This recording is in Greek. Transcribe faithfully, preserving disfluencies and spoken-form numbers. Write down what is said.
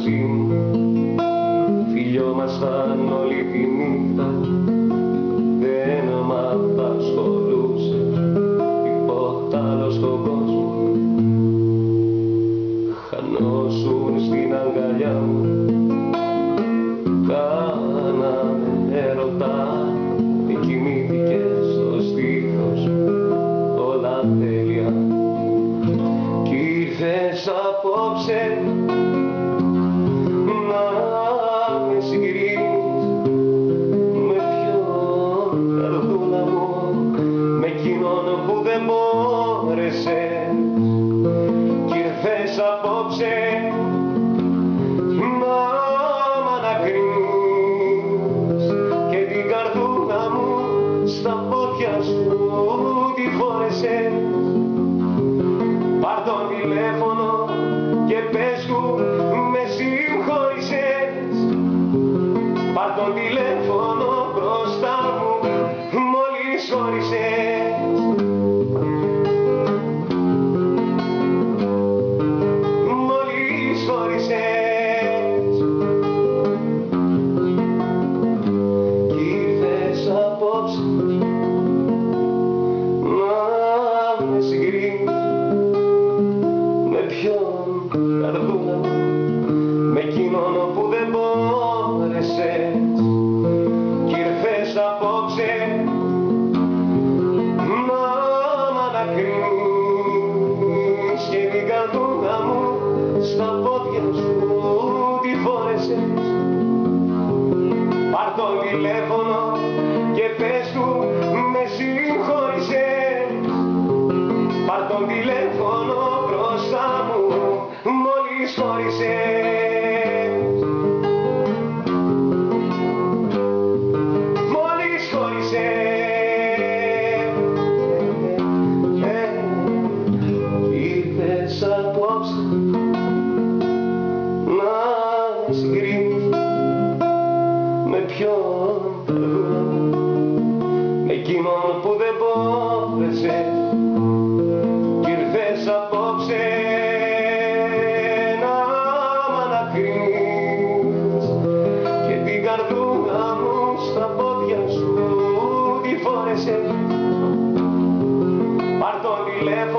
μαζί μου, φιλιόμασταν όλη τη νύχτα, δεν μ' απασχολούσε τίποτα άλλο στον κόσμο. Χανόσουν στην αγκαλιά μου, κάναμε έρωτα, με κοιμήθηκε στο στήθος όλα τέλεια. Κι ήρθες απόψε να με συγκρίνεις με ποιον, καρδούλα μου, με εκείνον που δεν μπόρεσες. Κι ήρθες απόψε να μ' ανακρίνεις και την καρδούλα μου στα πόδια σου τη φόρεσες. Πάρ' το τηλέφωνο και πες του με συγχώρησες. Πάρ' το τηλέφωνο μπροστά μου μόλις χώρισες. Μόλις χώρισες. Κι ήρθες απόψε να με συγκρίνεις με ποιον, καρδούλα μου, με εκείνον που δεν μπόρεσες. Κι ήρθες απόψε να μ' ανακρίνεις και την καρδούλα μου στα πόδια σου τη φόρεσες. Πάρ' το τηλέφωνο και πες του με συγχώρησες. Πάρ' το τηλέφωνο μπροστά μου μόλις χώρισες. Μόλις χώρισες. Ήρθες απόψε να με συγκρίνεις με ποιον, καρδούλα μου, με εκείνον που δεν μπόρεσες. Κι ήρθες απόψε να μ' ανακρίνεις και την καρδούλα μου στα πόδια σου τη φόρεσες. Πάρ' το τηλέφωνο